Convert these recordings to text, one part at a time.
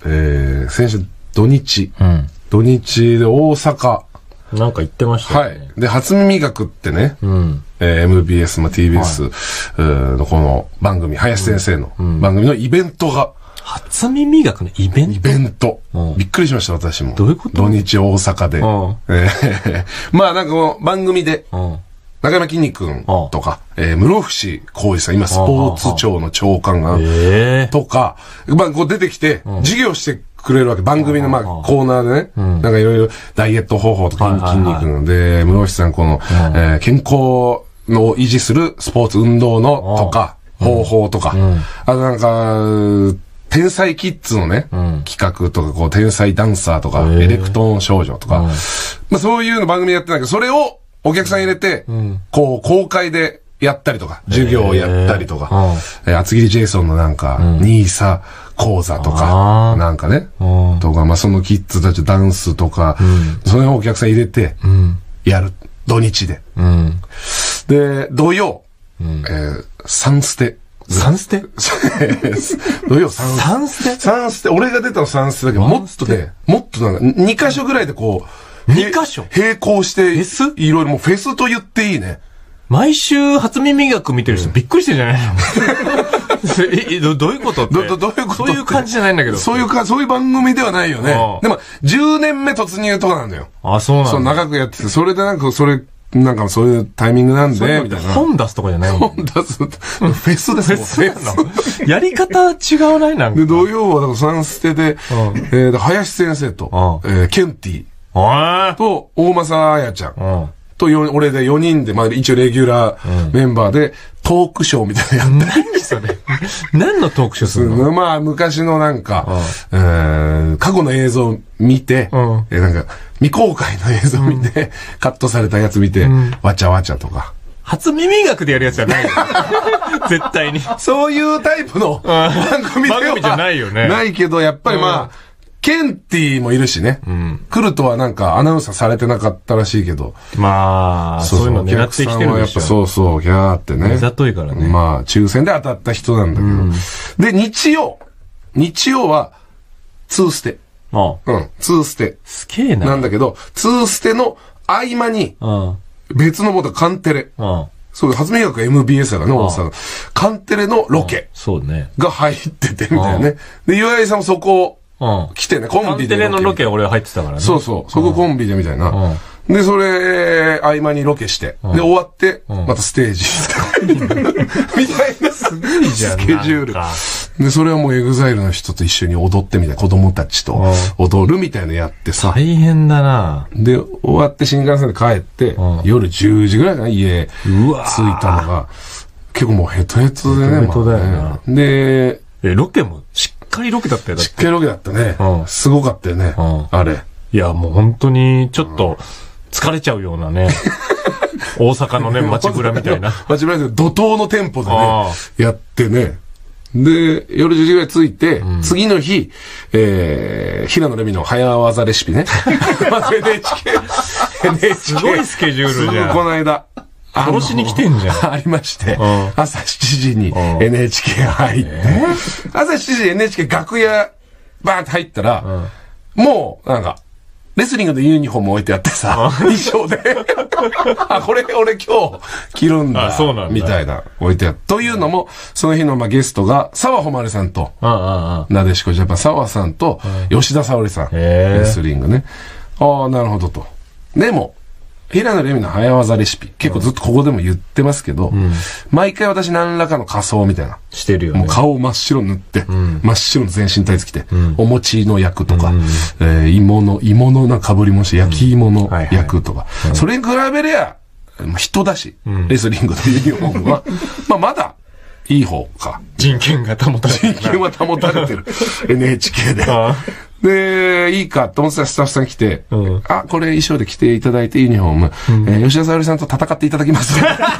先週土日。 うん。 土日で大阪。 なんか言ってましたよね。 はい。で、初耳学ってね。 うん。 MBS、TBS のこの番組、林先生の番組のイベントが。 初耳学のイベント？ イベント。 うんびっくりしました、私も。 どういうこと？ 土日大阪で。まあなんかこの番組で、 うん。 中山きんに君とか、室伏浩二さん、今スポーツ庁の長官が、とか、まあこう出てきて、授業してくれるわけ。番組のまあコーナーでね、なんかいろいろダイエット方法とか、筋肉で、室伏さんこの、健康の維持するスポーツ運動のとか、方法とか、あとなんか、天才キッズのね、企画とか、こう、天才ダンサーとか、エレクトーン少女とか、まあそういうの番組やってないけど、それをお客さん入れて、こう、公開でやったりとか、授業をやったりとか、厚切りジェイソンのなんか、ニーサ講座とか、なんかね、とか、まあそのキッズたちダンスとか、それをお客さん入れて、やる。土日で。で、土曜、サンステ。 サンステ？ 土曜サンステ。 サンステ？ サンステ、俺が出たのサンステだけど、もっとね、もっとなんか、2箇所ぐらいでこう、 2箇所並行して、 フェス？ いろいろもうフェスと言っていいね。 毎週初耳学見てる人びっくりしてんじゃないの？どういうことって？ どういうこと？ そういう感じじゃないんだけど。 そういう番組ではないよね。でも、10年目突入とかなんだよ。 あ、そうなんだ。 そう、長くやってて、それでなんか、なんかそういうタイミングなんで、みたいな。 本出すとかじゃないの？ 本出す。フェスですもん。 フェスやり方違うないなんか。 で、土曜は、だからサンステで、林先生と、ケンティと、大政彩ちゃん。と、俺で4人で、まあ一応レギュラーメンバーで、トークショーみたいなのやったり。 何それ？何のトークショーするの？ まあ、昔のなんか、過去の映像見て、なんか、未公開の映像見て、カットされたやつ見て、わちゃわちゃとか。 初耳学でやるやつじゃないよ。絶対に。 そういうタイプの番組じゃないよね。 ないけど、やっぱりまあ、ケンティもいるしね。来るとはなんかアナウンサーされてなかったらしいけど。 まあ、そういうの狙ってきてるでしょ。 やっぱそうそう、ギャーってね。 目ざといからね。 まあ、抽選で当たった人なんだけど。で、日曜は、ツーステ。ツーステ。 すげえな。 なんだけど、ツーステの合間に、別のものカンテレ。そう、初耳学 MBS だからね、大阪。カンテレのロケ。 そうね。 が入ってて、みたいなね。で、岩井さんもそこ、来てね、コンビで。 カンテレのロケ俺入ってたからね。 そうそう、そこコンビでみたいな。で、それ、合間にロケして、で、終わって、またステージ。みたいな、すごいじゃん。スケジュール。で、それはもうエグザイルの人と一緒に踊ってみたいな、子供たちと踊るみたいなやってさ。 大変だな。 で、終わって新幹線で帰って、夜10時ぐらいかな、家、着いたのが、結構もうヘトヘトでね。 ヘトだよな。 で、 ロケもしっかりロケだったよ。 しっかりロケだったね。すごかったよね。あれ。 いや、もう本当に、ちょっと、疲れちゃうようなね。大阪のね、街ブラみたいな。 街ブラで怒涛の店舗でね、やってね。で、夜10時ぐらい着いて、次の日、平野レミの早技レシピね。NHK。 すごいスケジュールじゃん。 この間。 殺しに来てんじゃん。 ありまして、朝7時に NHK 入って、朝7時 NHK 楽屋バーンって入ったら、もう、なんか、レスリングのユニフォーム置いてあってさ、衣装で。あ、これ俺今日着るんだ。 そうなんだ。 みたいな、置いてある。というのも、その日のゲストが、沢穂希さんと、なでしこジャパン、沢さんと、吉田沙保里さん。レスリングね。ああ、なるほどと。でも、平野レミの早技レシピ。結構ずっとここでも言ってますけど、毎回私何らかの仮装みたいな。 してるよね。 もう顔を真っ白塗って、真っ白の全身タイツ着て、お餅の役とか、芋のなんか被りもして、焼き芋の役とか。それに比べりゃ、人だし、レスリングのユニフォームは、まあまだ、いい方か。 人権が保たれてる。 人権は保たれてる。NHK で。で、いいかと思ってたスタッフさん来て、あ、これ衣装で着ていただいてユニフォーム、吉田沙保里さんと戦っていただきます。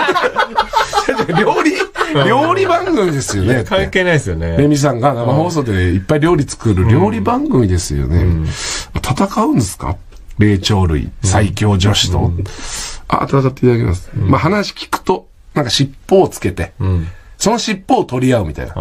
料理番組ですよね。 関係ないですよね。 レミさんが生放送でいっぱい料理作る料理番組ですよね。戦うんですか？霊長類、最強女子と。あ、戦っていただきます。まあ話聞くと、なんか尻尾をつけて、その尻尾を取り合うみたいな。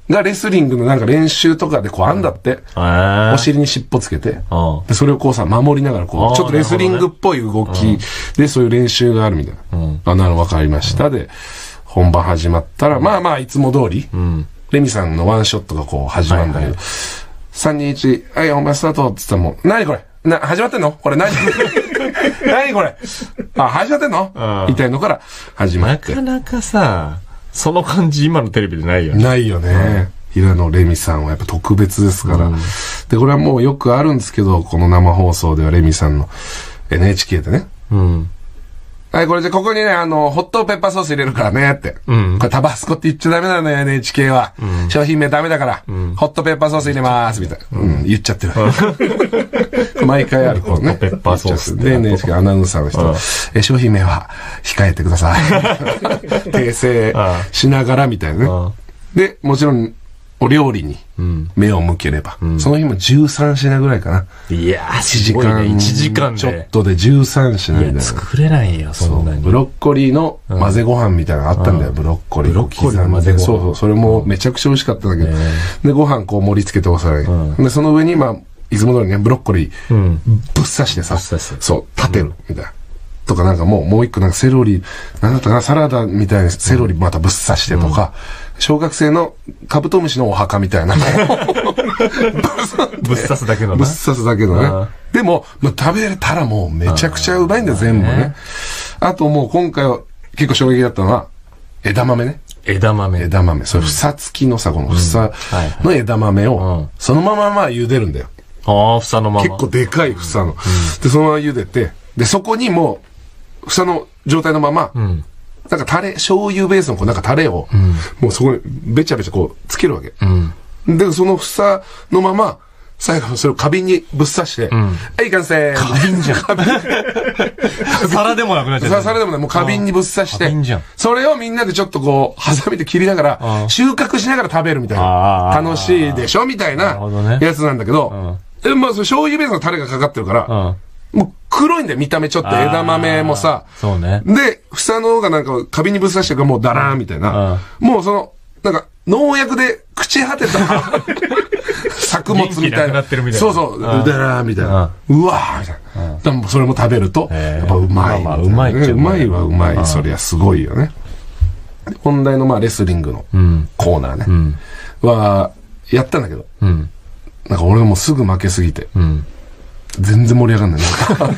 がレスリングのなんか練習とかでこうあんだって。お尻に尻尾つけて。で、それをこうさ、守りながらこう、ちょっとレスリングっぽい動きでそういう練習があるみたいな。なるわかりました。で、本番始まったら、まあまあいつも通り、レミさんのワンショットがこう始まるんだけど、3、2、1、はい、本番スタートって言ったらもう、何これ始まってんのこれ何何これ始まってんのみたいのから始まって。 なかなかさ、その感じ今のテレビでないよね。 ないよね。平野レミさんはやっぱ特別ですから。で、これはもうよくあるんですけど、この生放送ではレミさんの NHK でね。はい、これじゃここにね、ホットペッパーソース入れるからねって。これタバスコって言っちゃダメなのよ、NHK は。商品名ダメだから、ホットペッパーソース入れまーす、みたいな。言っちゃってる。毎回ある、こうね。 ホットペッパーソース。 で、NHK アナウンサーの人、商品名は控えてください。訂正しながら、みたいなね。で、もちろん、お料理に目を向ければ、その日も13品ぐらいかな。 いやー、1時間。1時間で。 ちょっとで13品みたいな。 作れないよ、そんなに。 ブロッコリーの混ぜご飯みたいなのあったんだよ、ブロッコリー。 ブロッコリーの混ぜご飯。 そうそう、それもめちゃくちゃ美味しかったんだけど。で、ご飯こう盛り付けてお皿に。で、その上に、まあ、いつも通りね、ブロッコリー、ぶっ刺してさ、そう、立てる、みたいな。とかなんかもう一個なんかセロリ、なんだったかな、サラダみたいなセロリまたぶっ刺してとか、小学生のカブトムシのお墓みたいなのをぶっ刺すだけのね。 ぶっ刺すだけのね。でも、食べれたらもうめちゃくちゃうまいんだよ、全部ね。あともう今回は結構衝撃だったのは、枝豆ね。 枝豆。 枝豆。それ房付きのさ、この房の枝豆を、そのまま茹でるんだよ。 ああ、房のまま。 結構でかい房の。で、そのまま茹でて、で、そこにもう、房の状態のまま、なんかタレ、醤油ベースのこうなんかタレを、もうそこにべちゃべちゃこうつけるわけ。で、その房のまま、最後それを花瓶にぶっ刺して、はい、完成。 花瓶じゃん。皿でもなくなっちゃった。 皿でもない、もう花瓶にぶっ刺して、それをみんなでちょっとこう、ハサミで切りながら、収穫しながら食べるみたいな。楽しいでしょみたいなやつなんだけど、まあ、醤油ベースのタレがかかってるから、もう黒いんだよ、見た目ちょっと枝豆もさ。 そうね。 で、房の方がなんか花瓶にぶっ刺してるからもうダラーンみたいな。もうその、なんか農薬で朽ち果てた作物みたいな。そうそう、ダラーンみたいな。うわーみたいな。それも食べると、やっぱうまい。 まあうまいっちゃうまいはうまい。そりゃすごいよね。本題のまあレスリングのコーナーね。は、やったんだけど。なんか俺もうすぐ負けすぎて。全然盛り上がんない。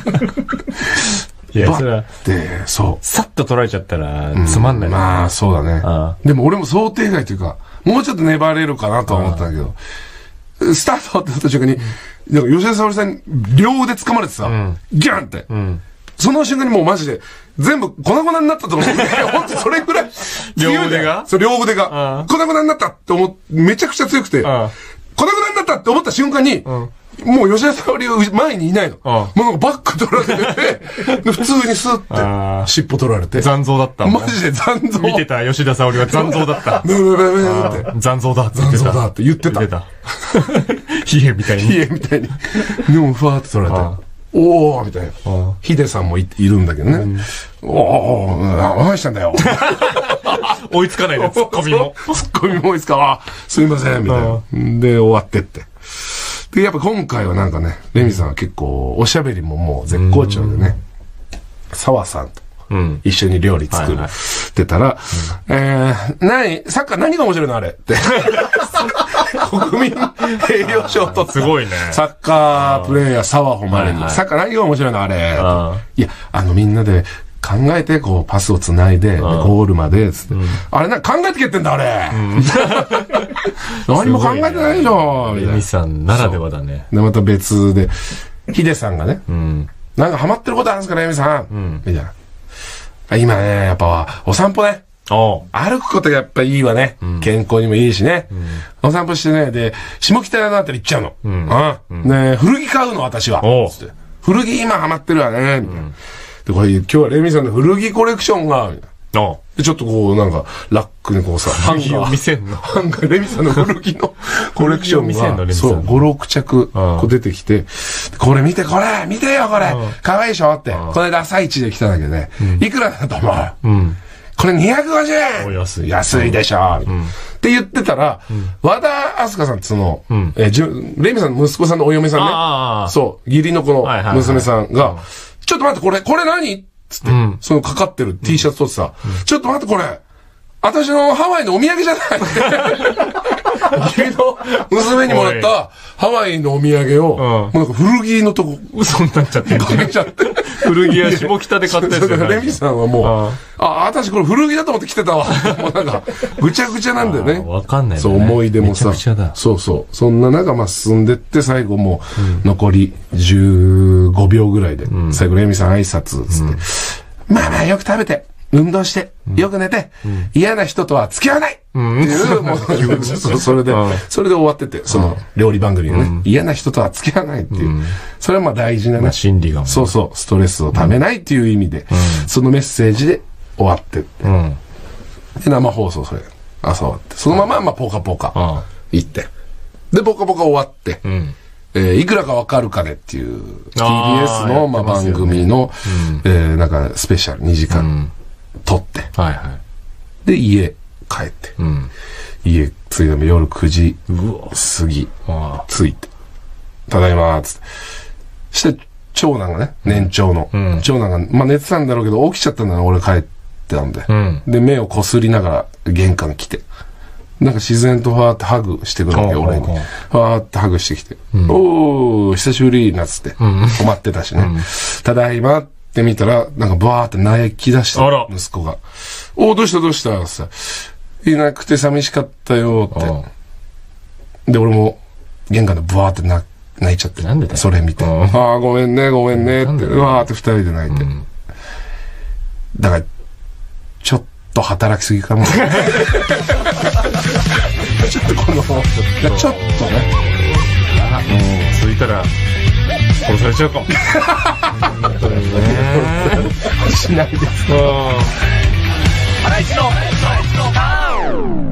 いや、それは。 で、そう。 さっと取られちゃったら、つまんない。 まあ、そうだね。でも俺も想定外というか、もうちょっと粘れるかなとは思ったんだけど、スタートって言った瞬間に、なんか吉田沙保里さんに両腕掴まれてさ、ギャンって。その瞬間にもうマジで、全部粉々になったと思って、ほんとそれぐらい。 両腕がそう、両腕が。粉々になったってめちゃくちゃ強くて、粉々になったって思った瞬間に、もう吉田沙保里前にいないの。もうなんかバック取られて、普通にスッて、尻尾取られて。 残像だった。 マジで残像。 見てた吉田沙保里は残像だった。残像だって残像だって言ってた。 ヒエみたいに。 ヒエみたいに。でもふわーって取られて。おーみたいな。ヒデさんもいるんだけどね。おー、何したんだよ。 追いつかないね、ツッコミも。 ツッコミも追いつか、すいません、みたいな。で、終わってって。で、やっぱ今回はなんかね、レミさんは結構、おしゃべりももう絶好調でね、澤さんと一緒に料理作ってたら、サッカー何が面白いのあれって。国民栄誉賞とすごいね。 サッカープレーヤー澤穂希に、サッカー何が面白いのあれ。いや、みんなで、考えて、こう、パスをつないで、ゴールまで、つって。あれ、考えてけってんだ、あれ。何も考えてないでしょ。 レミさんならではだね。 で、また別で、ヒデさんがね、なんかハマってることあるんですか、レミさん。みたいな。今ね、やっぱ、お散歩ね。歩くことがやっぱいいわね。健康にもいいしね。お散歩してね、で、下北のあたり行っちゃうの。ね、古着買うの、私は。古着今ハマってるわね、みたいな。で、これ今日はレミさんの古着コレクションが、で、ちょっとこう、なんか、ラックにこうさ、 ハンガーを見せんの。 ハンガー、レミさんの古着のコレクションが、そう、5、6着、こう出てきて、これ見て、これ見てよ、これかわいいでしょって。この間朝一で来たんだけどね。いくらだと思うこれ250円安いでしょって言ってたら、和田明日香さんってその、レミさんの息子さんのお嫁さんね。そう、義理の子の娘さんが、ちょっと待って、これ何つって、そのかかってる T シャツ取ってさ、ちょっと待ってこれ、私のハワイのお土産じゃない君の娘にもらったハワイのお土産を、もうなんか古着のとこ、 嘘になっちゃってる。 かけちゃって。 古着屋下北で買ったやつじゃない。 レミさんはもう、私これ古着だと思って来てたわ。もうなんか、ぐちゃぐちゃなんだよね。 わかんないね。 そう、思い出もさ。 めちゃくちゃだ。 そうそう。そんな中、進んでって、最後もう、残り15秒ぐらいで、最後レミさん挨拶、つって。まあよく食べて。運動して、よく寝て、嫌な人とは付き合わないっていう、もう、それで終わってて、その、料理番組がね、嫌な人とは付き合わないっていう。それは大事なね。 心理が。 そうそう、ストレスをためないっていう意味で、そのメッセージで終わってって。で、生放送それ、朝終わって。そのまま、ポカポカ行って。で、ポカポカ終わって、いくらかわかるかねっていう、TBS の番組の、なんか、スペシャル2時間。撮って。で、家帰って。家着いたの夜9時過ぎ。着いて。ただいまーつって。して、長男がね、年長の。長男が、寝てたんだろうけど、起きちゃったんだな、俺帰ってたんで。で、目をこすりながら玄関来て。なんか自然とファーってハグしてくるわけ、俺に。ファーってハグしてきて。おー、久しぶりなつって。止まってたしね。ただいまって見たら、なんかバーって泣き出した、息子が。おー、どうしたさ、いなくて寂しかったよって。で、俺も玄関でバーって泣いちゃって。 なんでだよ。 それ見て。ごめんねって、うわーって二人で泣いて。だから、ちょっと働きすぎかも。ちょっとちょっとね。 続いたら、殺されちゃうかも。 しないです。 ハライチの